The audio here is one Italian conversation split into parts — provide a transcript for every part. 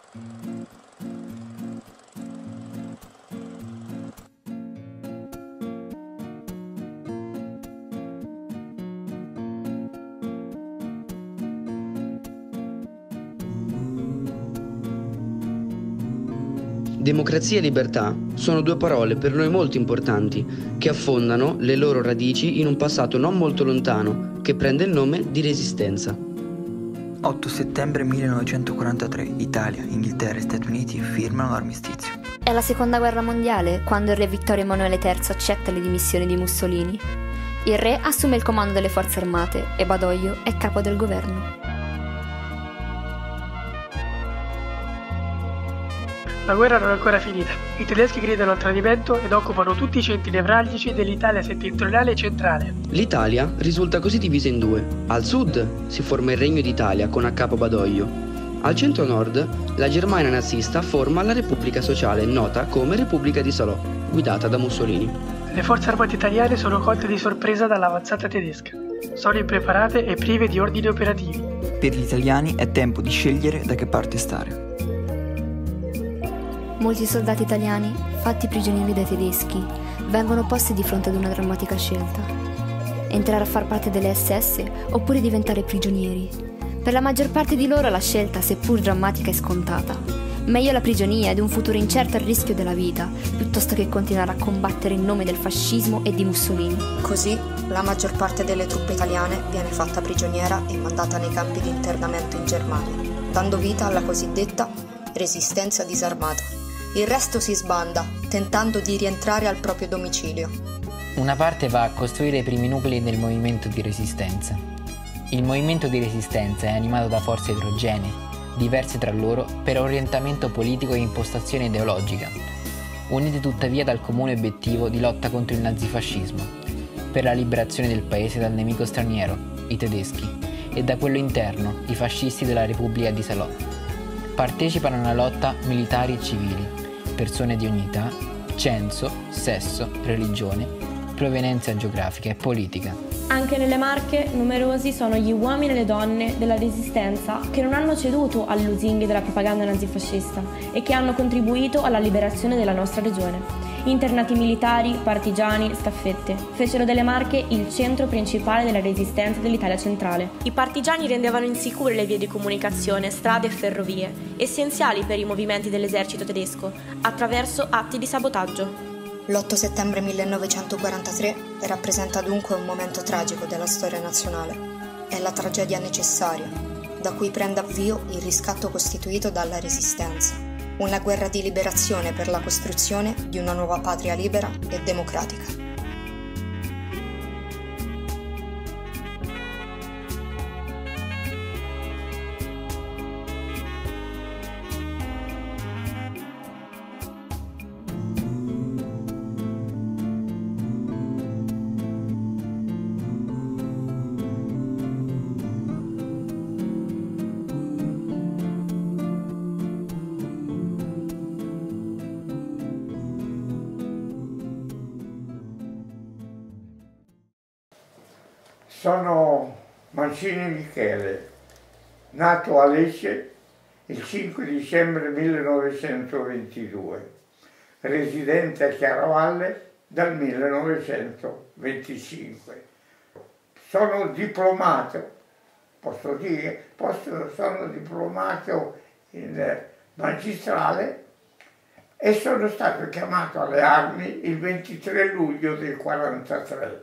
Democrazia e libertà sono due parole per noi molto importanti, che affondano le loro radici in un passato non molto lontano, che prende il nome di Resistenza. 8 settembre 1943, Italia, Inghilterra e Stati Uniti firmano l'armistizio. È la seconda guerra mondiale quando il re Vittorio Emanuele III accetta le dimissioni di Mussolini. Il re assume il comando delle forze armate e Badoglio è capo del governo. La guerra non è ancora finita. I tedeschi gridano al tradimento ed occupano tutti i centri nevralgici dell'Italia settentrionale e centrale. L'Italia risulta così divisa in due. Al sud si forma il Regno d'Italia con a capo Badoglio. Al centro-nord la Germania nazista forma la Repubblica Sociale, nota come Repubblica di Salò, guidata da Mussolini. Le forze armate italiane sono colte di sorpresa dall'avanzata tedesca. Sono impreparate e prive di ordini operativi. Per gli italiani è tempo di scegliere da che parte stare. Molti soldati italiani, fatti prigionieri dai tedeschi, vengono posti di fronte ad una drammatica scelta. Entrare a far parte delle SS oppure diventare prigionieri. Per la maggior parte di loro la scelta, seppur drammatica, è scontata. Meglio la prigionia ed un futuro incerto al rischio della vita, piuttosto che continuare a combattere in nome del fascismo e di Mussolini. Così, la maggior parte delle truppe italiane viene fatta prigioniera e mandata nei campi di internamento in Germania, dando vita alla cosiddetta resistenza disarmata. Il resto si sbanda, tentando di rientrare al proprio domicilio. Una parte va a costruire i primi nuclei del movimento di resistenza. Il movimento di resistenza è animato da forze eterogenee, diverse tra loro per orientamento politico e impostazione ideologica, unite tuttavia dal comune obiettivo di lotta contro il nazifascismo, per la liberazione del paese dal nemico straniero, i tedeschi, e da quello interno, i fascisti della Repubblica di Salò. Partecipano alla lotta militari e civili, persone di ogni età, censo, sesso, religione, provenienza geografica e politica. Anche nelle Marche numerosi sono gli uomini e le donne della Resistenza che non hanno ceduto alle lusinghe della propaganda nazifascista e che hanno contribuito alla liberazione della nostra regione. Internati militari, partigiani, staffette fecero delle Marche il centro principale della resistenza dell'Italia centrale. I partigiani rendevano insicure le vie di comunicazione, strade e ferrovie, essenziali per i movimenti dell'esercito tedesco, attraverso atti di sabotaggio. L'8 settembre 1943 rappresenta dunque un momento tragico della storia nazionale. È la tragedia necessaria, da cui prende avvio il riscatto costituito dalla Resistenza. Una guerra di liberazione per la costruzione di una nuova patria libera e democratica. Sono Mancini Michele, nato a Lecce il 5 dicembre 1922, residente a Chiaravalle dal 1925. Sono diplomato, sono diplomato in magistrale e sono stato chiamato alle armi il 23 luglio del 1943.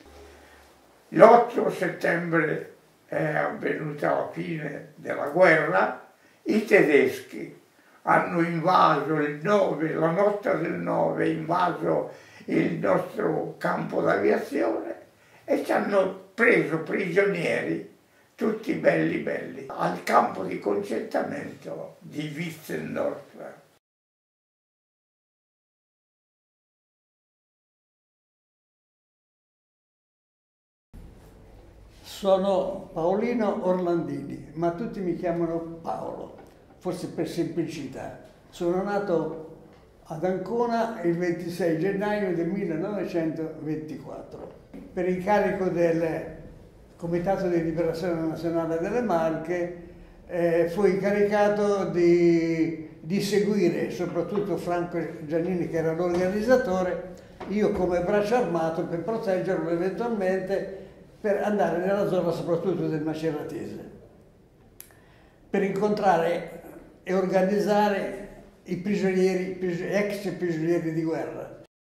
L'8 settembre è avvenuta la fine della guerra, i tedeschi hanno invaso il 9, la notte del 9, invaso il nostro campo d'aviazione e ci hanno preso prigionieri, tutti belli, al campo di concentramento di Wietzendorf. Sono Paolino Orlandini, ma tutti mi chiamano Paolo, forse per semplicità. Sono nato ad Ancona il 26 gennaio del 1924 per incarico del Comitato di Liberazione Nazionale delle Marche. fu incaricato di seguire soprattutto Franco Giannini, che era l'organizzatore, io come braccio armato per proteggerlo eventualmente, per andare nella zona soprattutto del Maceratese, per incontrare e organizzare i prigionieri, ex prigionieri di guerra.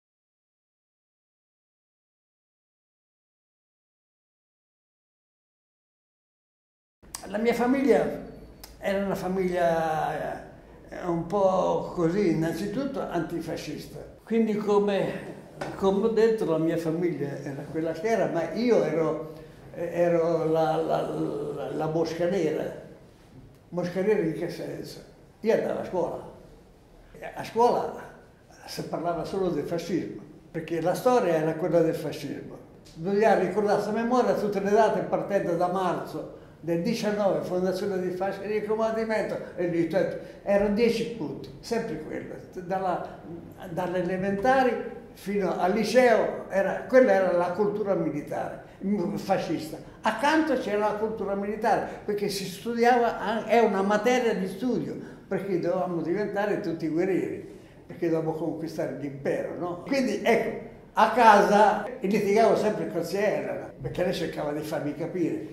La mia famiglia era una famiglia un po' così, innanzitutto antifascista. Quindi come ho detto, la mia famiglia era quella che era, ma io ero la mosca nera. Mosca nera in che senso? Io andavo a scuola. A scuola si parlava solo del fascismo, perché la storia era quella del fascismo. Bisognava ricordarsi a memoria tutte le date partendo da marzo del 19, fondazione di fascia di comandamento, e erano 10 punti, sempre quello, dalle elementari fino al liceo, quella era la cultura militare, fascista. Accanto c'era la cultura militare, perché si studiava, è una materia di studio, perché dovevamo diventare tutti guerrieri, perché dovevamo conquistare l'impero, no? Quindi ecco, a casa litigavo sempre con Sierra, perché lei cercava di farmi capire.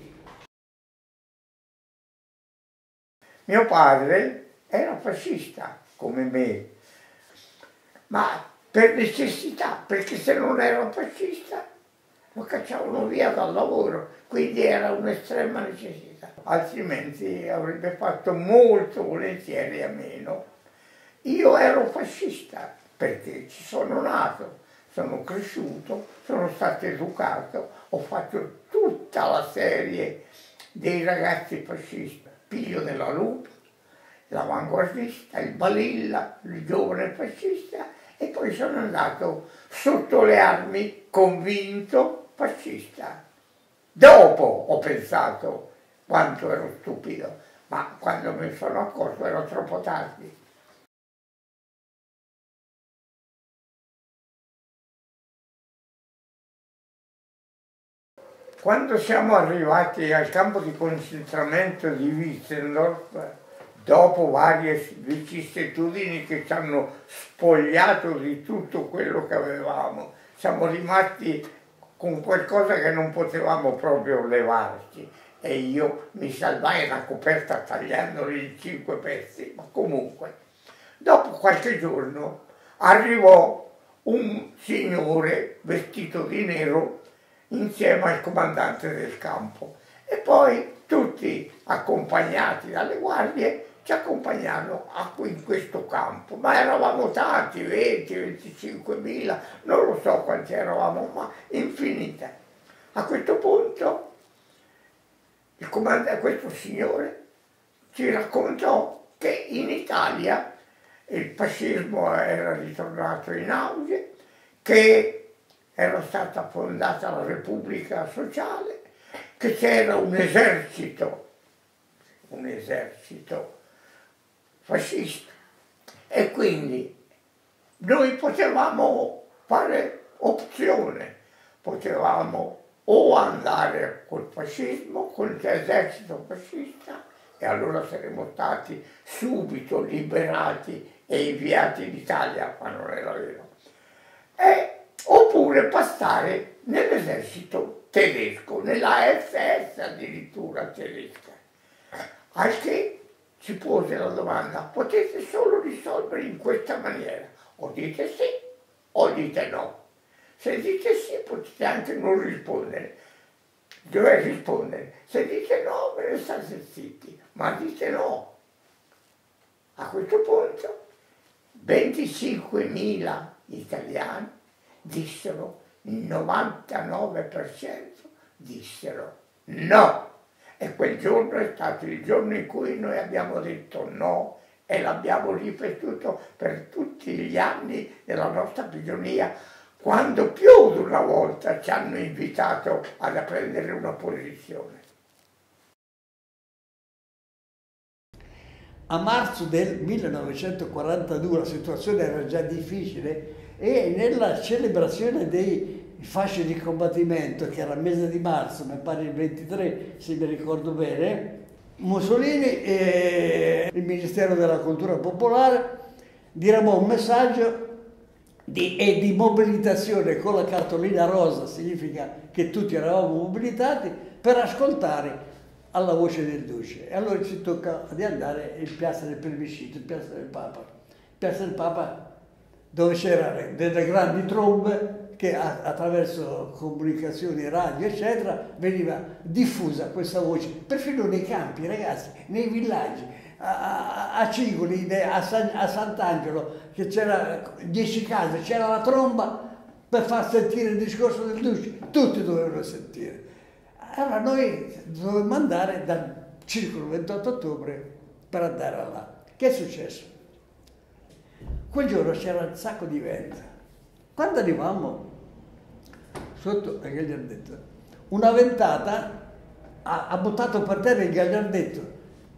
Mio padre era fascista, come me, ma per necessità, perché se non era fascista lo cacciavano via dal lavoro, quindi era un'estrema necessità. Altrimenti avrebbe fatto molto volentieri a meno. Io ero fascista perché ci sono nato, sono cresciuto, sono stato educato, ho fatto tutta la serie dei ragazzi fascisti. Piglio della Lupa, l'avanguardista, il Balilla, il giovane fascista, e poi sono andato sotto le armi convinto fascista. Dopo ho pensato quanto ero stupido, ma quando mi sono accorto era troppo tardi. Quando siamo arrivati al campo di concentramento di Wiesenthorf, dopo varie vicissitudini che ci hanno spogliato di tutto quello che avevamo, siamo rimasti con qualcosa che non potevamo proprio levarci, e io mi salvai la coperta tagliandoli in 5 pezzi, ma comunque. Dopo qualche giorno arrivò un signore vestito di nero insieme al comandante del campo, e poi tutti accompagnati dalle guardie ci accompagnarono in questo campo, ma eravamo tanti, 20-25 mila, non lo so quanti eravamo, ma infinite. A questo punto questo signore ci raccontò che in Italia il fascismo era ritornato in auge, che era stata fondata la Repubblica Sociale, che c'era un esercito fascista, e quindi noi potevamo fare opzione, potevamo o andare col fascismo, con l'esercito fascista, e allora saremmo stati subito liberati e inviati in Italia, ma non era vero, oppure passare nell'esercito tedesco, nella SS addirittura tedesca. Al che ci pose la domanda: potete solo risolvere in questa maniera, o dite sì o dite no. Se dite sì potete anche non rispondere, dovete rispondere. Se dite no ve ne state zitti, ma dite no. A questo punto 25.000 italiani dissero, il 99% dissero no. E quel giorno è stato il giorno in cui noi abbiamo detto no, e l'abbiamo ripetuto per tutti gli anni della nostra prigionia, quando più di una volta ci hanno invitato ad prendere una posizione. A marzo del 1942 la situazione era già difficile, e nella celebrazione dei fasci di combattimento, che era il mese di marzo, mi pare il 23 se mi ricordo bene, Mussolini e il Ministero della Cultura Popolare diramò un messaggio di mobilitazione con la cartolina rosa, significa che tutti eravamo mobilitati per ascoltare alla voce del Duce. E allora ci tocca di andare in Piazza del Plebiscito, in Piazza del Papa. Piazza del Papa, dove c'erano delle grandi trombe che attraverso comunicazioni radio eccetera veniva diffusa questa voce, perfino nei campi, ragazzi, nei villaggi, a Cigoli, a Sant'Angelo, che c'era 10 case, c'era la tromba per far sentire il discorso del Duce, tutti dovevano sentire. Allora noi dovevamo andare dal circolo 28 ottobre per andare là. Che è successo? Quel giorno c'era un sacco di vento. Quando arrivavamo sotto il gagliardetto, una ventata ha buttato per terra il gagliardetto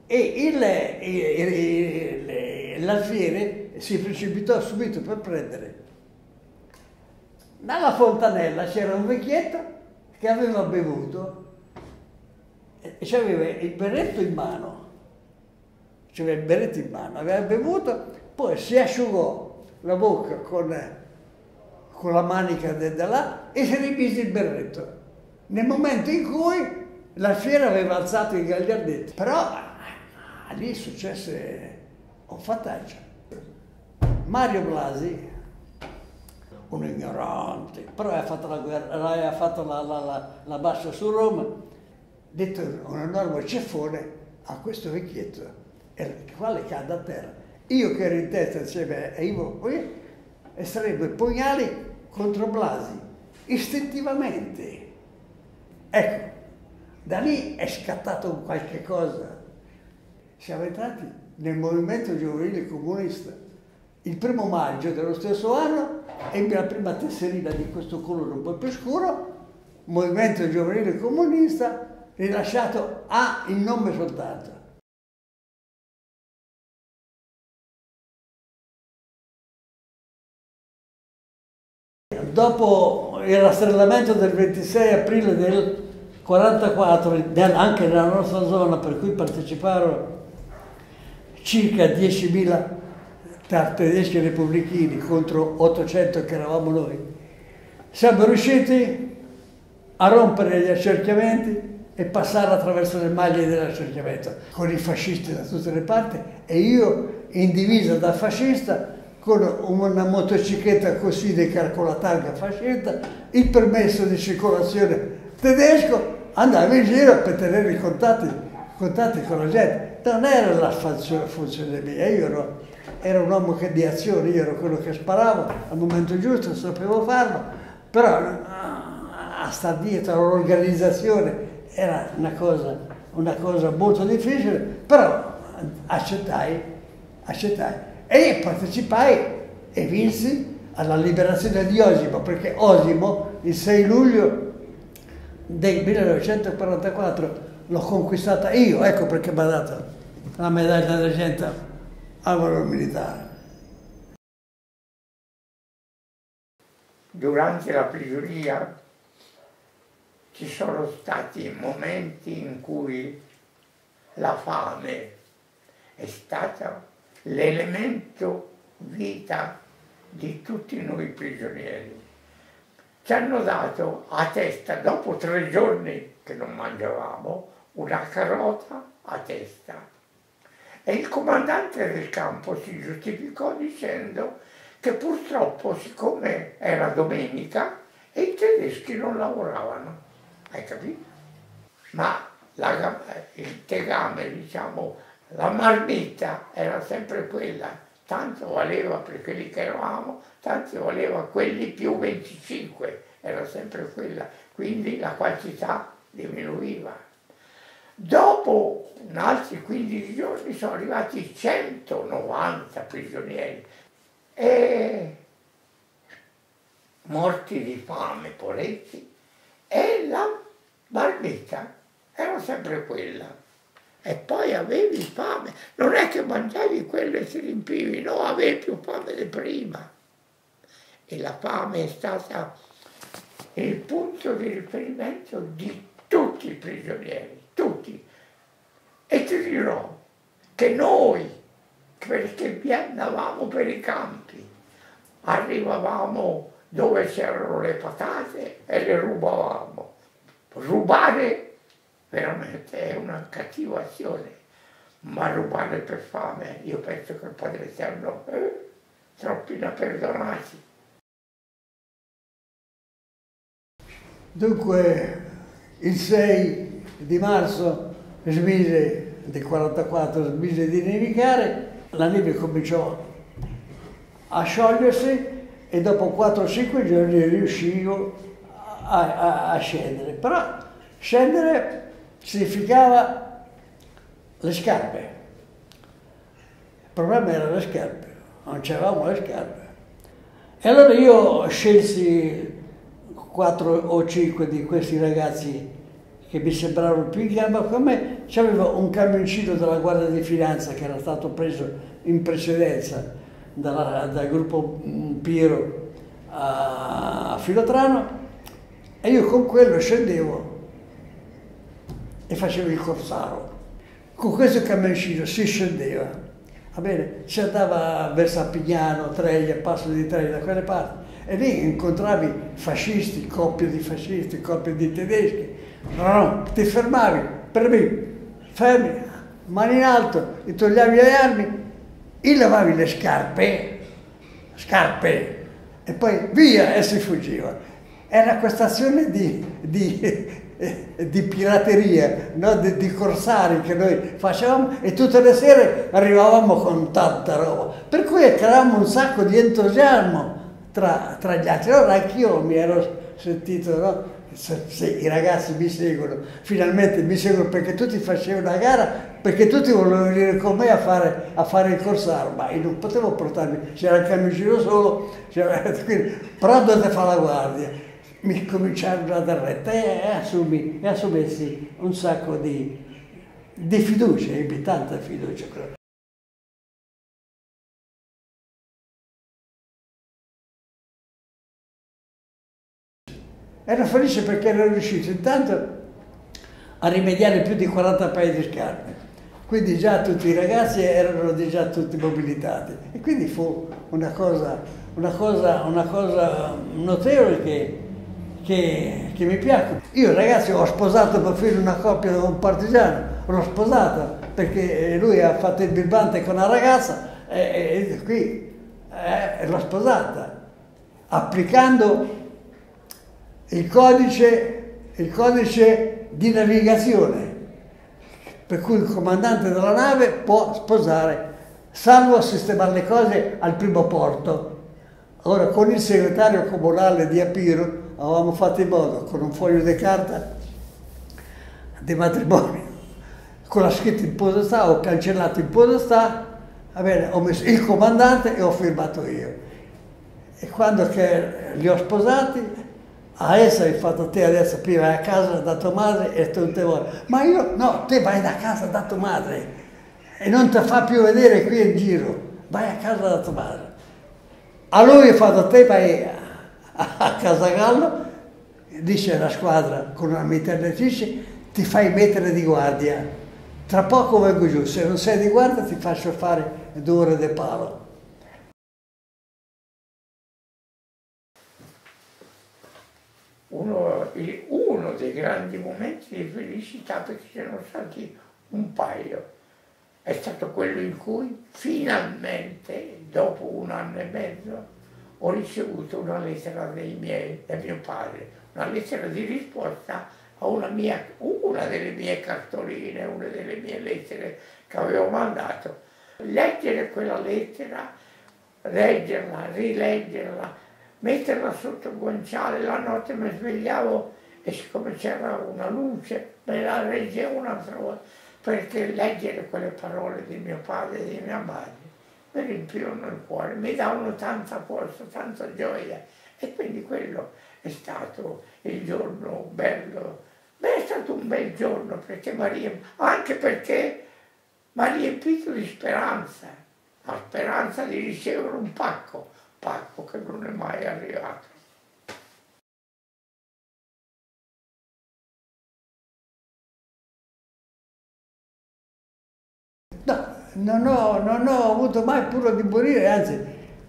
e l'alfiere si precipitò subito per prendere. Dalla fontanella c'era un vecchietto che aveva bevuto e aveva il berretto in mano, aveva bevuto, poi si asciugò la bocca con la manica da là e si rimise il berretto. Nel momento in cui l'alfiere aveva alzato il gagliardetto. Però lì successe un fattaggio. Mario Blasi, un ignorante, però aveva fatto la guerra, aveva fatto la bassa su Roma, detto un enorme ceffone a questo vecchietto, il quale cade a terra. Io che ero in testa insieme a Ivo estraebo i pugnali contro Blasi, istintivamente. Ecco, da lì è scattato qualche cosa. Siamo entrati nel movimento giovanile comunista. Il 1° maggio dello stesso anno ebbe la prima tesserina di questo colore un po' più scuro, movimento giovanile comunista, rilasciato a il nome soltanto. Dopo il rastrellamento del 26 aprile del 44, anche nella nostra zona, per cui parteciparono circa 10.000 tedeschi repubblichini contro 800 che eravamo noi, siamo riusciti a rompere gli accerchiamenti e passare attraverso le maglie dell'accerchiamento con i fascisti da tutte le parti e io in divisa da fascista con una motocicletta così di calcolatanga fascista, il permesso di circolazione tedesco, andavo in giro per tenere i contatti con la gente. Non era la funzione mia, io ero un uomo di azione, io ero quello che sparavo al momento giusto, sapevo farlo, però a stare dietro all'organizzazione era una cosa molto difficile, però accettai e partecipai e vinsi alla liberazione di Osimo, perché Osimo il 6 luglio del 1944 l'ho conquistata io, ecco perché mi ha dato la medaglia d'argento al valor militare. Durante la prigionia ci sono stati momenti in cui la fame è stata l'elemento vita di tutti noi prigionieri. Ci hanno dato a testa, dopo 3 giorni che non mangiavamo, una carota a testa. E il comandante del campo si giustificò dicendo che purtroppo, siccome era domenica, e i tedeschi non lavoravano. Hai capito? Ma il tegame, diciamo, la marmita era sempre quella, tanto valeva per quelli che eravamo, tanto valeva quelli più 25, era sempre quella, quindi la quantità diminuiva. Dopo altri 15 giorni sono arrivati 190 prigionieri e morti di fame, poretti, e la marmita era sempre quella. E poi avevi fame, non è che mangiavi quello e ti riempivi, no, avevi più fame di prima. E la fame è stata il punto di riferimento di tutti i prigionieri, tutti. E ti dirò che noi, perché andavamo per i campi, arrivavamo dove c'erano le patate e le rubavamo. Rubare veramente è una cattiva azione, ma rubare per fame, io penso che il Padre Eterno, troppi ne ha perdonati. Dunque, il 6 di marzo smise, del 44, smise di nevicare, la neve cominciò a sciogliersi e dopo 4-5 giorni riuscivo a scendere. Però scendere significava le scarpe. Il problema era le scarpe, non c'avevamo le scarpe. E allora io scelsi 4 o 5 di questi ragazzi che mi sembravano più in gamba con me. C'avevo un camioncino della Guardia di Finanza che era stato preso in precedenza dal gruppo Piero a Filotrano, e io con quello scendevo e facevo il corsaro. Con questo camioncino si scendeva, va bene? Si andava verso Appignano, Treglia, Passo di Treglia, da quelle parti, e lì incontravi fascisti, coppie di fascisti, coppie di tedeschi. No, ti fermavi, fermi, mani in alto, ti togliavi le armi, gli lavavi le scarpe, e poi via, e si fuggiva. Era questa azione di pirateria, no? di corsari che noi facevamo, e tutte le sere arrivavamo con tanta roba, per cui creavamo un sacco di entusiasmo tra gli altri. Allora anch'io mi ero sentito, no? Se i ragazzi mi seguono, finalmente mi seguono, perché tutti facevano una gara, perché tutti volevano venire con me a fare il corsaro, ma io non potevo portarmi, c'era il camioncino solo, quindi, però dovete fare la guardia. Mi cominciarono a dar retta e assumessi un sacco di fiducia, ebbi tanta fiducia. Ero felice perché ero riuscito intanto a rimediare più di 40 paia di scarpe, quindi già tutti i ragazzi erano già tutti mobilitati, e quindi fu una cosa notevole che mi piacque. Io ragazzi ho sposato perfino una coppia con un partigiano, l'ho sposata perché lui ha fatto il birbante con una ragazza e qui l'ho sposata, applicando il codice di navigazione, per cui il comandante della nave può sposare, salvo sistemare le cose al primo porto. Ora, con il segretario comunale di Apiro avevamo fatto in modo, con un foglio di carta di matrimonio, con la scritta in podestà, ho cancellato in podestà, va bene, ho messo il comandante e ho firmato io. E quando che li ho sposati, adesso hai fatto te, adesso prima vai a casa da tua madre e tu te vuoi. Ma io, no, te vai da casa da tua madre e non ti fa più vedere qui in giro, vai a casa da tua madre. A lui ho fatto, te vai a Casagallo, dice la squadra con una mitragliatrice, ti fai mettere di guardia, tra poco vengo giù, se non sei di guardia ti faccio fare 2 ore di palo. Uno dei grandi momenti di felicità, perché ce ne sono stati un paio, è stato quello in cui finalmente, dopo 1 anno e mezzo, ho ricevuto una lettera da mio padre, una lettera di risposta a una delle mie cartoline, una delle mie lettere che avevo mandato. Leggere quella lettera, leggerla, rileggerla, metterla sotto il guanciale, la notte mi svegliavo e siccome c'era una luce me la leggevo un'altra volta, perché leggere quelle parole di mio padre e di mia madre mi riempivano il cuore, mi davano tanta forza, tanta gioia, e quindi quello è stato il giorno bello. Beh, è stato un bel giorno perché anche perché mi ha riempito di speranza, la speranza di ricevere un pacco che non è mai arrivato. No, non ho avuto mai paura di morire, anzi,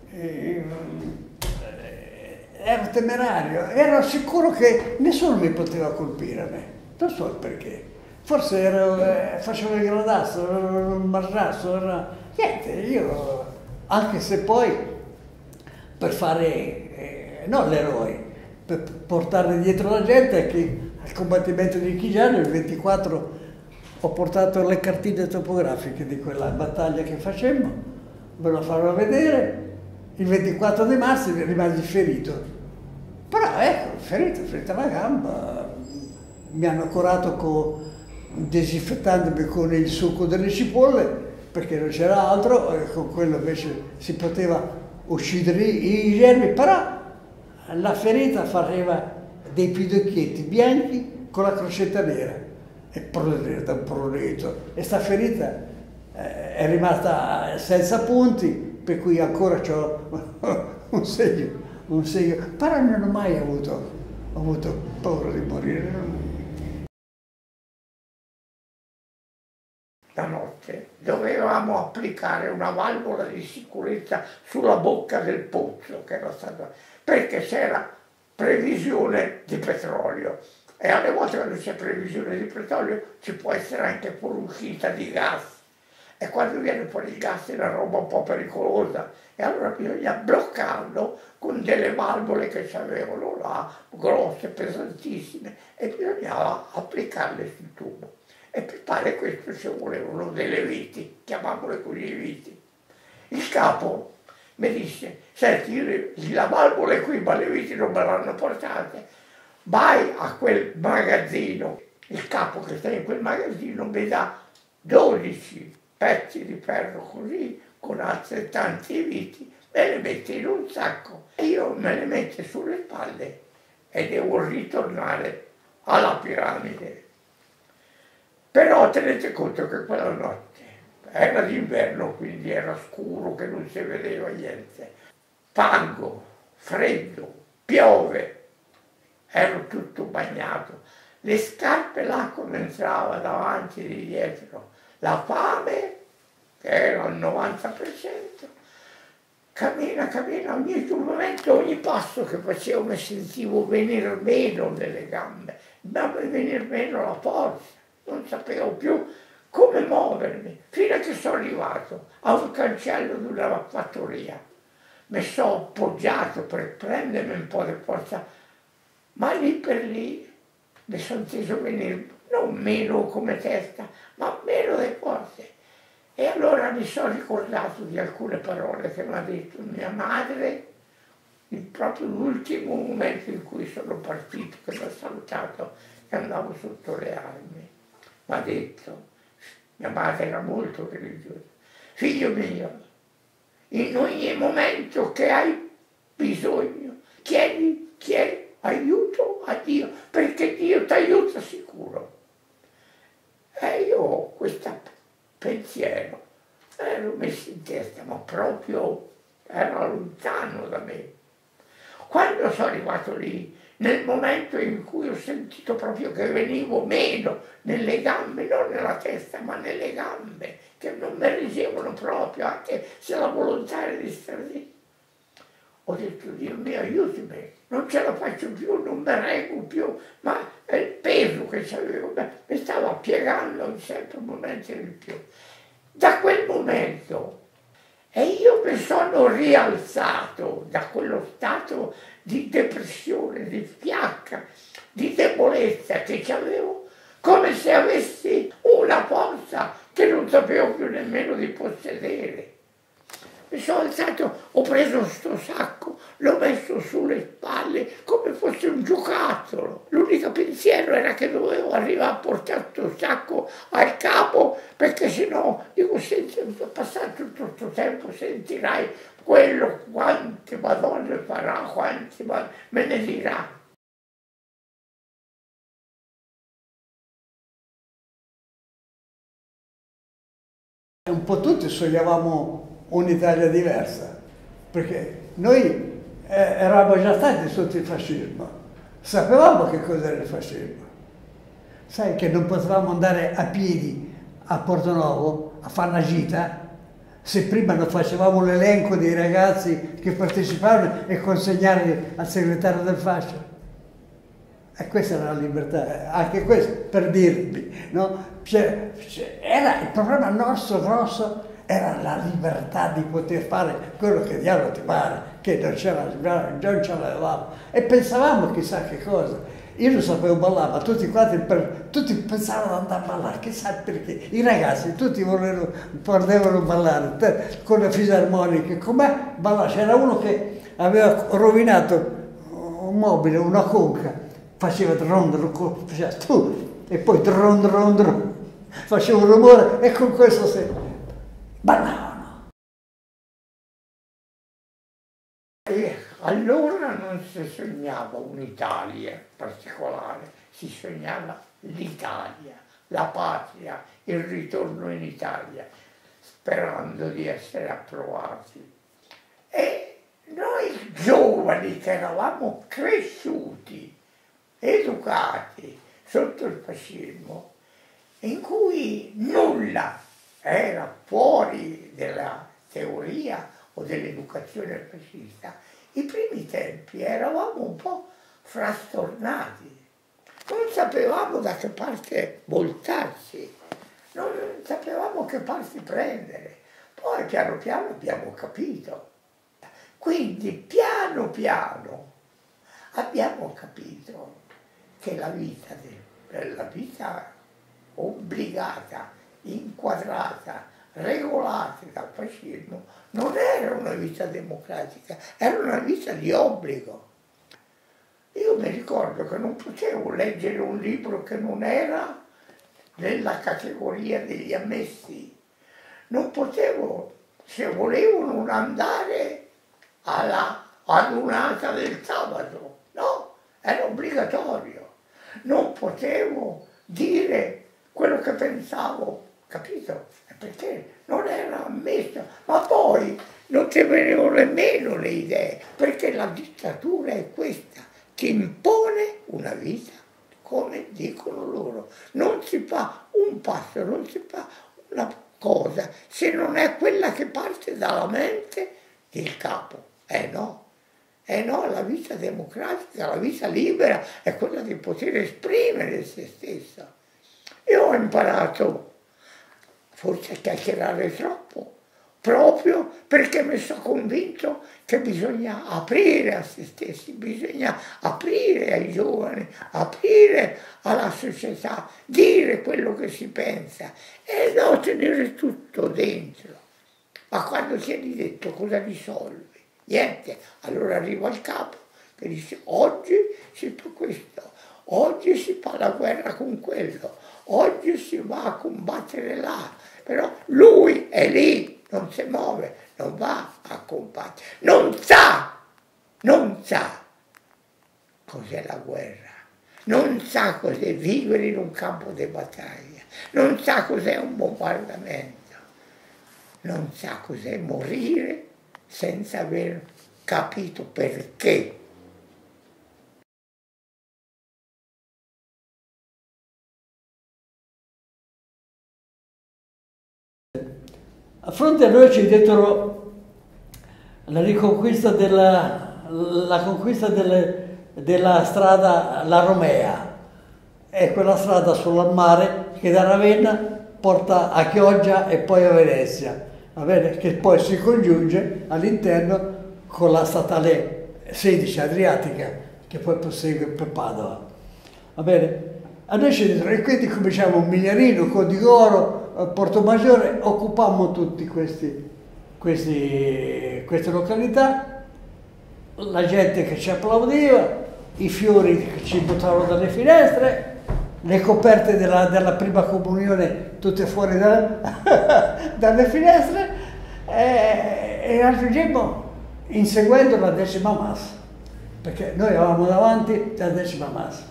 ero temerario, ero sicuro che nessuno mi poteva colpire a me, non so il perché. Forse facevo il gradasso, un marrasso, niente, io, anche se poi per fare, non l'eroe, per portare dietro la gente, che al combattimento di Chigiano il 24 ho portato le cartine topografiche di quella battaglia che facemmo, ve lo farò vedere. Il 24 di marzo rimasi ferito, però ecco, ferito alla gamba, mi hanno curato disinfettandomi con il succo delle cipolle, perché non c'era altro, e con quello invece si poteva uccidere i germi, però la ferita faceva dei pidocchietti bianchi con la crocetta nera, e prurito, e sta ferita è rimasta senza punti, per cui ancora ho un segno, però non ho mai avuto paura di morire. La notte dovevamo applicare una valvola di sicurezza sulla bocca del pozzo che era stata, perché c'era previsione di petrolio, e alle volte quando c'è previsione di petrolio ci può essere anche fuoriuscita di gas, e quando viene fuori il gas è una roba un po' pericolosa, e allora bisogna bloccarlo con delle valvole che c'avevano là, grosse, pesantissime, e bisognava applicarle sul tubo. E per fare questo ci volevano delle viti, chiamiamole così viti. Il capo mi disse: senti, la valvola è qui, ma le viti non me l'hanno portate, vai a quel magazzino. Il capo che sta in quel magazzino mi dà 12 pezzi di ferro così, con altrettanti viti, me le mette in un sacco e io me le metto sulle spalle e devo ritornare alla piramide. Però tenete conto che quella notte era d'inverno, quindi era scuro, che non si vedeva niente. Fango, freddo, piove, ero tutto bagnato. Le scarpe l'acqua mi entrava davanti e di dietro. La fame, che era al 90%, cammina, ogni momento, ogni passo che facevo mi sentivo venire meno nelle gambe, ma venire meno la forza. Non sapevo più come muovermi, fino a che sono arrivato a un cancello di una fattoria. Mi sono appoggiato per prendermi un po' di forza, ma lì per lì mi sono inteso venire non meno come testa, ma meno di forze. E allora mi sono ricordato di alcune parole che mi ha detto mia madre, proprio l'ultimo momento in cui sono partito, che mi ha salutato, che andavo sotto le armi. Mi ha detto, mia madre era molto religiosa: figlio mio, in ogni momento che hai bisogno, chiedi aiuto a Dio, perché Dio ti aiuta sicuro. E io ho questo pensiero, l'ho messo in testa, ma proprio era lontano da me. Quando sono arrivato lì, nel momento in cui ho sentito proprio che venivo meno nelle gambe, non nella testa, ma nelle gambe, che non mi reggevano proprio, anche se la volontà era di stare lì, ho detto: Dio mio, aiutami, non ce la faccio più, non mi reggo più, ma è il peso che c'avevo, mi stava piegando in sempre un momento di più. Da quel momento, e io mi sono rialzato da quello stato di depressione, di fiacca, di debolezza che avevo, come se avessi una forza che non sapevo più nemmeno di possedere. Mi sono alzato, ho preso sto sacco, l'ho messo sulle spalle come fosse un giocattolo. L'unico pensiero era che dovevo arrivare a portare sto sacco al capo, perché sennò, dico, senti, passato tutto questo tempo, sentirai quello, quante madonne farà, quanti me ne dirà. Un po' tutti sognavamo un'Italia diversa, perché noi eravamo già stati sotto il fascismo, sapevamo che cos'era il fascismo. Sai che non potevamo andare a piedi a Porto Novo a fare una gita, se prima non facevamo l'elenco dei ragazzi che partecipavano e consegnarli al segretario del fascio. E questa era la libertà, anche questo per dirvi, no? Era il problema nostro grosso, era la libertà di poter fare quello che diavolo ti pare, che non ce l'avevamo. E pensavamo chissà che cosa. Io non sapevo ballare, ma tutti quanti tutti pensavano ad andare a ballare, chissà perché. I ragazzi tutti volevano ballare con le fisarmoniche, com'è ballare? C'era uno che aveva rovinato un mobile, una conca, faceva drondro, faceva tu, e poi drondro, faceva un rumore e con questo ballavano. Allora non si sognava un'Italia particolare, si sognava l'Italia, la patria, il ritorno in Italia, sperando di essere approvati. E noi giovani che eravamo cresciuti, educati sotto il fascismo, in cui nulla era fuori della teoria o dell'educazione fascista, i primi tempi eravamo un po' frastornati, non sapevamo da che parte voltarci, non sapevamo che parte prendere, poi piano piano abbiamo capito. Quindi piano piano abbiamo capito che la vita obbligata, inquadrata, regolata dal fascismo non era una vita democratica, era una vita di obbligo. Io mi ricordo che non potevo leggere un libro che non era nella categoria degli ammessi, non potevo, se volevo, non andare alla adunata del sabato, no, era obbligatorio, non potevo dire quello che pensavo, capito? Perché non era ammesso, ma poi non ti venivano nemmeno le idee, perché la dittatura è questa, ti impone una vita come dicono loro, non si fa un passo, non si fa una cosa se non è quella che parte dalla mente del capo, no, la vita democratica, la vita libera è quella di poter esprimere se stessa. Io ho imparato forse a chiacchierare troppo, proprio perché mi sono convinto che bisogna aprire a se stessi, bisogna aprire ai giovani, aprire alla società, dire quello che si pensa e non tenere tutto dentro. Ma quando tieni dentro cosa risolvi? Niente. Allora arriva il capo che dice oggi si fa questo, oggi si fa la guerra con quello, oggi si va a combattere là. Però lui è lì, non si muove, non va a combattere, non sa cos'è la guerra, non sa cos'è vivere in un campo di battaglia, non sa cos'è un bombardamento, non sa cos'è morire senza aver capito perché. A fronte a noi ci dettero la riconquista la conquista della strada La Romea, è quella strada sul mare che da Ravenna porta a Chioggia e poi a Venezia, va bene? Che poi si congiunge all'interno con la statale 16 Adriatica che poi prosegue per Padova, va bene? A noi ci dettero, e quindi cominciamo Migliarino, Codigoro, Portomaggiore, occupammo tutte queste località, la gente che ci applaudiva, i fiori che ci buttavano dalle finestre, le coperte della prima comunione tutte fuori dalle finestre e raggiungemmo inseguendo la 10ª massa, perché noi avevamo davanti la 10ª massa.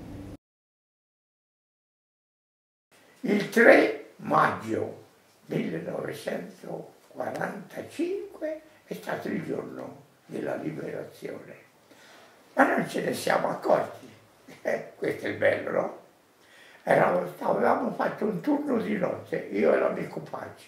Il 3 maggio 1945 è stato il giorno della liberazione, ma non ce ne siamo accorti, questo è il bello, no? Avevamo fatto un turno di notte, io e l'amico Pace.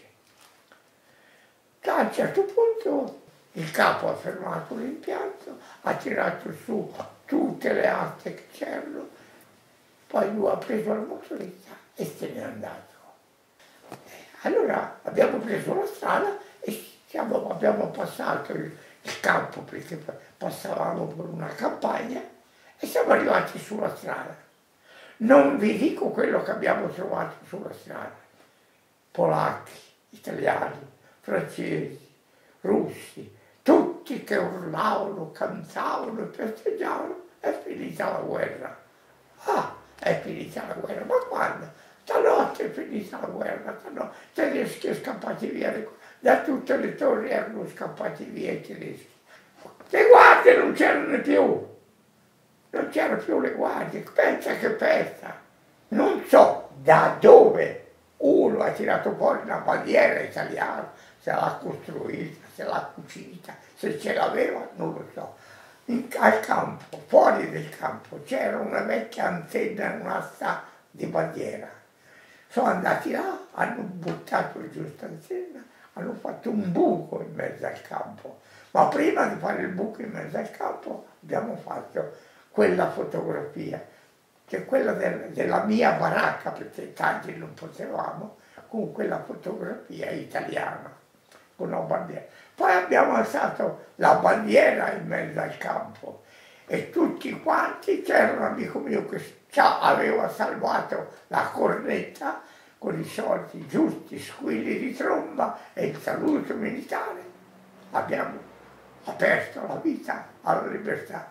A un certo punto il capo ha fermato l'impianto, ha tirato su tutte le aste che c'erano, poi lui ha preso la motoretta e se n'è andato. Allora abbiamo preso la strada e abbiamo passato il campo, perché passavamo per una campagna, e siamo arrivati sulla strada. Non vi dico quello che abbiamo trovato sulla strada. Polacchi, italiani, francesi, russi, tutti che urlavano, cantavano e festeggiavano. È finita la guerra. Ah, è finita la guerra. Ma quando? Stanotte è finita la guerra. I tedeschi sono scappati via. Da tutte le torri erano scappati via i tedeschi. Le guardie non c'erano più. Non c'erano più le guardie. Pensa che festa. Non so da dove uno ha tirato fuori una bandiera italiana, se l'ha costruita, se l'ha cucita, se ce l'aveva, non lo so. Al campo, fuori del campo, c'era una vecchia antenna, un'asta di bandiera. Sono andati là, hanno buttato giù questa antenna, hanno fatto un buco in mezzo al campo. Ma prima di fare il buco in mezzo al campo abbiamo fatto quella fotografia, che è quella della mia baracca, perché tanti non potevamo, con quella fotografia italiana, con una bandiera. Poi abbiamo alzato la bandiera in mezzo al campo e tutti quanti, c'era un amico mio che aveva salvato la cornetta con i soldi giusti, squilli di tromba e il saluto militare. Abbiamo aperto la vita alla libertà.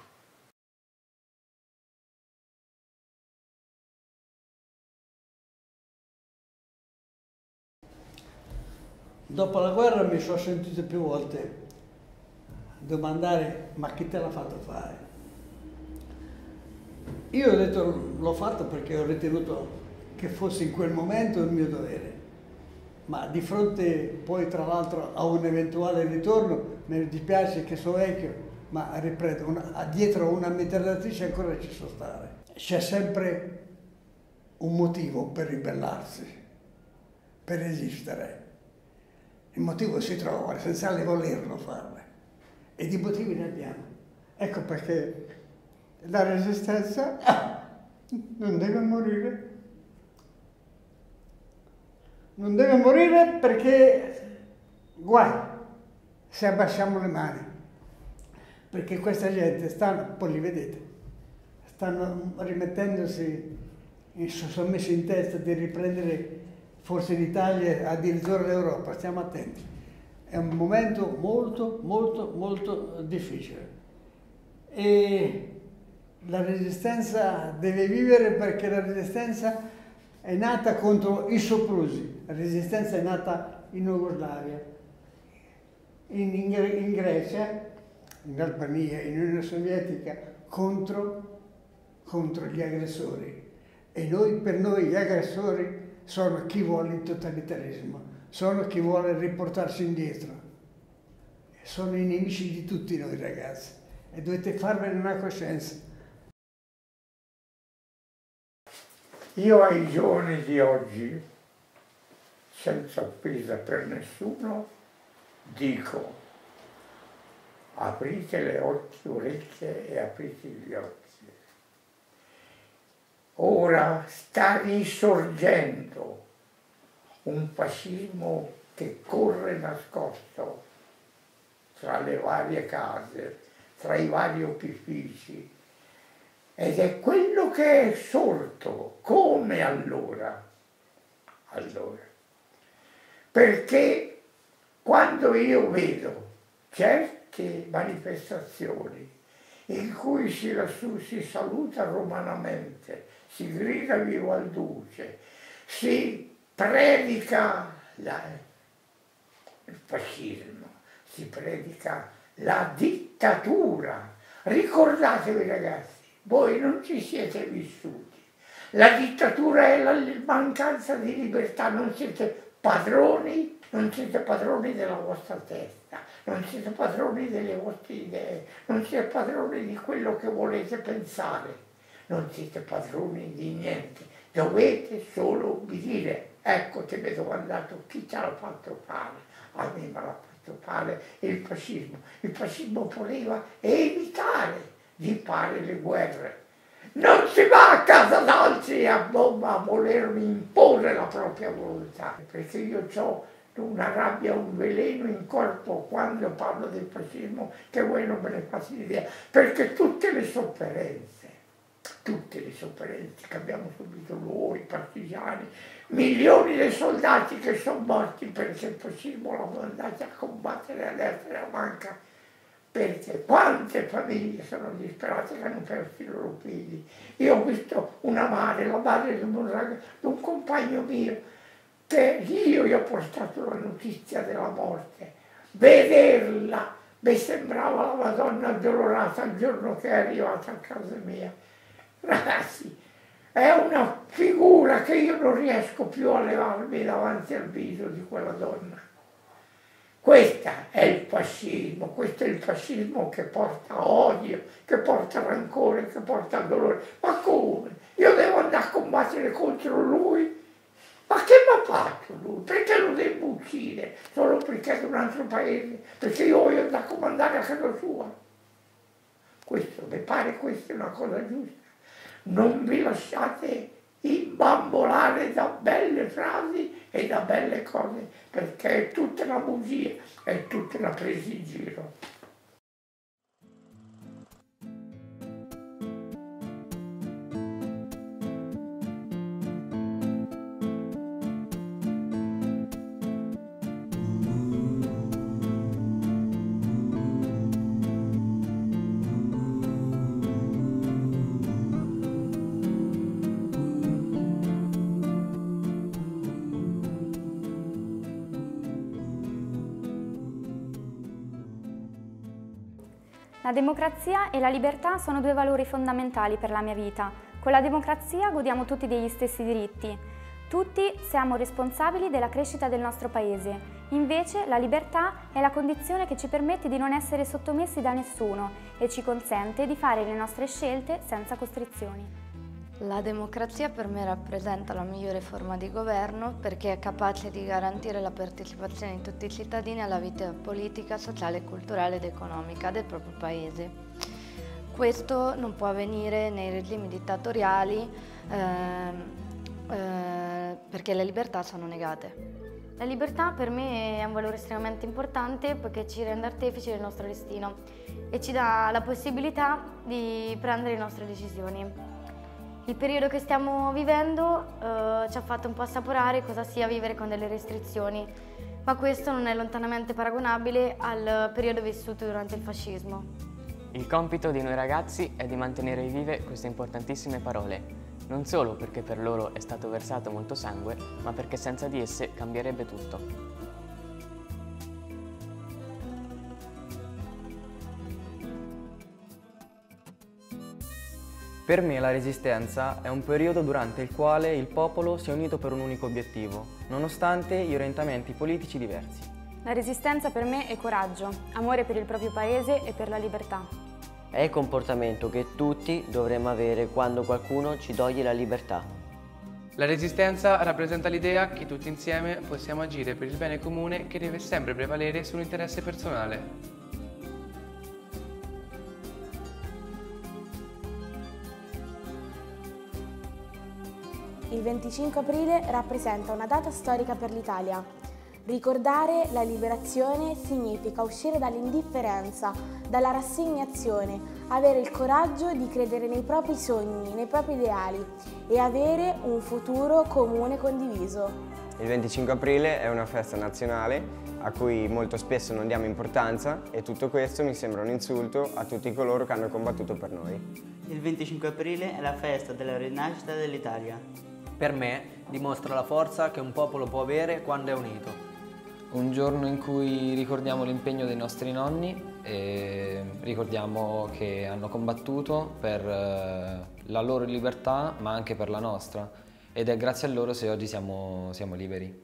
Dopo la guerra mi sono sentito più volte domandare: ma chi te l'ha fatto fare? Io ho detto l'ho fatto perché ho ritenuto che fosse in quel momento il mio dovere, ma di fronte poi tra l'altro a un eventuale ritorno mi dispiace che sono vecchio, ma ripeto, dietro una mitragliatrice ancora ci so stare. C'è sempre un motivo per ribellarsi, per resistere. Il motivo si trova, l'essenziale è volerlo fare, e di motivi ne abbiamo. Ecco perché la resistenza non deve morire. Non deve morire perché guai se abbassiamo le mani, perché questa gente poi li vedete, stanno rimettendosi, sono messi in testa di riprendere forse l'Italia, addirittura l'Europa. Stiamo attenti. È un momento molto, molto, molto difficile. E la resistenza deve vivere, perché la resistenza è nata contro i soprusi. La resistenza è nata in Jugoslavia, in Grecia, in Albania, in Unione Sovietica, contro gli aggressori. E per noi gli aggressori sono chi vuole il totalitarismo, sono chi vuole riportarsi indietro. Sono i nemici di tutti noi, ragazzi, e dovete farvene una coscienza. Io ai giovani di oggi, senza offesa per nessuno, dico: aprite le orecchie e aprite gli occhi. Ora sta risorgendo un fascismo che corre nascosto tra le varie case, tra i vari opifici, ed è quello che è sorto. Come allora? Perché quando io vedo certe manifestazioni in cui si saluta romanamente, si grida viva il duce, si predica il fascismo, si predica la dittatura. Ricordatevi, ragazzi, voi non ci siete vissuti. La dittatura è la mancanza di libertà, non siete padroni, non siete padroni della vostra testa, non siete padroni delle vostre idee, non siete padroni di quello che volete pensare, non siete padroni di niente. dovete solo obbedire. Ecco, ti mi domandato chi te l'ha fatto fare. A me me l'ha fatto fare il fascismo. Il fascismo voleva evitare di fare le guerre. Non si va a casa d'altri a volermi imporre la propria volontà, perché io ho una rabbia, un veleno in corpo quando parlo del fascismo che voi non me ne fate idea, perché tutte le sofferenze che abbiamo subito noi, partigiani, milioni di soldati che sono morti perché il fascismo l'ha mandato a combattere all'estero e a manca. Perché quante famiglie sono disperate che hanno perso i loro figli. Io ho visto una madre, la madre di un compagno mio, che io gli ho portato la notizia della morte. Vederla mi sembrava la Madonna addolorata il giorno che è arrivata a casa mia. Ragazzi, è una figura che io non riesco più a levarmi davanti al viso di quella donna. Questo è il fascismo, questo è il fascismo che porta odio, che porta rancore, che porta dolore. Ma come? Io devo andare a combattere contro lui? Ma che mi ha fatto lui? Perché lo devo uccidere? Solo perché è di un altro paese? Perché io voglio andare a comandare a casa sua? Questo, mi pare questa è una cosa giusta. Non vi lasciate imbambolare da belle frasi e da belle cose, perché è tutta una bugia, è tutta una presa in giro. La democrazia e la libertà sono due valori fondamentali per la mia vita. Con la democrazia godiamo tutti degli stessi diritti. Tutti siamo responsabili della crescita del nostro paese. Invece la libertà è la condizione che ci permette di non essere sottomessi da nessuno e ci consente di fare le nostre scelte senza costrizioni. La democrazia per me rappresenta la migliore forma di governo perché è capace di garantire la partecipazione di tutti i cittadini alla vita politica, sociale, culturale ed economica del proprio paese. Questo non può avvenire nei regimi dittatoriali perché le libertà sono negate. La libertà per me è un valore estremamente importante perché ci rende artefici del nostro destino e ci dà la possibilità di prendere le nostre decisioni. Il periodo che stiamo vivendo ci ha fatto un po' assaporare cosa sia vivere con delle restrizioni, ma questo non è lontanamente paragonabile al periodo vissuto durante il fascismo. Il compito di noi ragazzi è di mantenere vive queste importantissime parole, non solo perché per loro è stato versato molto sangue, ma perché senza di esse cambierebbe tutto. Per me la Resistenza è un periodo durante il quale il popolo si è unito per un unico obiettivo, nonostante gli orientamenti politici diversi. La Resistenza per me è coraggio, amore per il proprio paese e per la libertà. È il comportamento che tutti dovremmo avere quando qualcuno ci toglie la libertà. La Resistenza rappresenta l'idea che tutti insieme possiamo agire per il bene comune che deve sempre prevalere sull'interesse personale. Il 25 aprile rappresenta una data storica per l'Italia. Ricordare la liberazione significa uscire dall'indifferenza, dalla rassegnazione, avere il coraggio di credere nei propri sogni, nei propri ideali e avere un futuro comune condiviso. Il 25 aprile è una festa nazionale a cui molto spesso non diamo importanza e tutto questo mi sembra un insulto a tutti coloro che hanno combattuto per noi. Il 25 aprile è la festa della rinascita dell'Italia. Per me dimostra la forza che un popolo può avere quando è unito. Un giorno in cui ricordiamo l'impegno dei nostri nonni e ricordiamo che hanno combattuto per la loro libertà ma anche per la nostra ed è grazie a loro se oggi siamo liberi.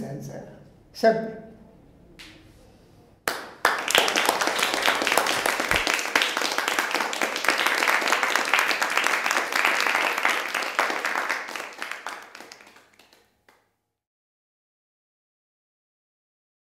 resistenza, sempre.